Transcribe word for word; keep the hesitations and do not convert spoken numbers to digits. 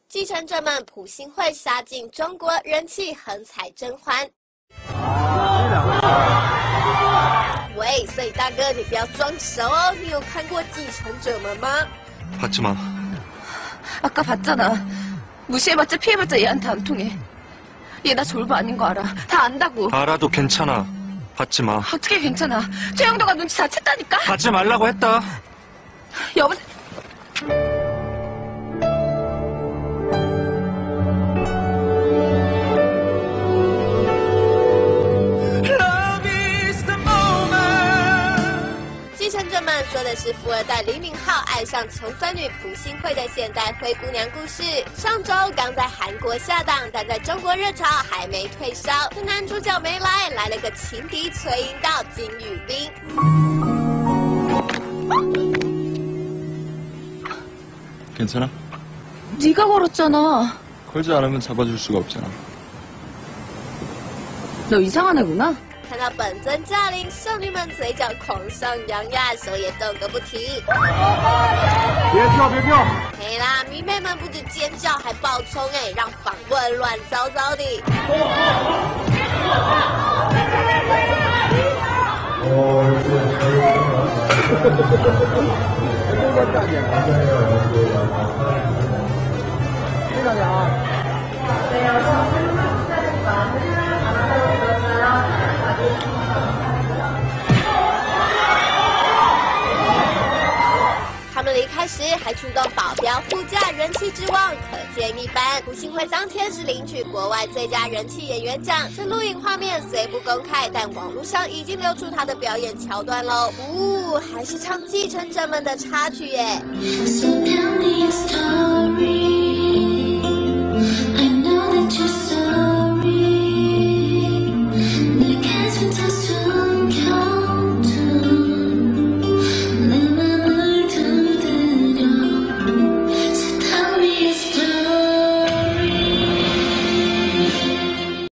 继承者们朴信惠杀进中国，人气横踩甄嬛。喂，所以大哥，你不要装熟哦，你有看过继承者们吗？ 봤지마. 아까 봤잖아. 무시해봤자 피해봤자 얘한테 안 통해. 얘 나 졸부 아닌 거 알아. 다 안다고. 알아도 괜찮아. 받지 마. 어떻게 괜찮아. 최영도가 눈치 다 챘다니까. 받지 말라고 했다. 여보. Love is the moment. 继承者们说的是富二代李敏镐爱上穷酸女朴信惠的现代灰姑娘故事。上周刚在韩国下档，但在中国热潮还没退烧。可男主角没来，来了个情敌崔英道金宇彬。 괜찮아? 네가 걸었잖아. 걸지 않으면 잡아줄 수가 없잖아. 너 이상한 애구나. 看到本尊驾临，少女们嘴角狂上扬呀，手也动个不停。 别跳，别跳！ 嘿啦，迷妹们不止尖叫，还爆冲哎，让访问乱糟糟的。 非常强。对呀， 他们离开时还出动保镖护驾，人气之旺可见一斑。朴信惠当天是领取国外最佳人气演员奖，这录影画面虽不公开，但网络上已经流出她的表演桥段喽。呜、哦，还是唱继承者们的插曲耶。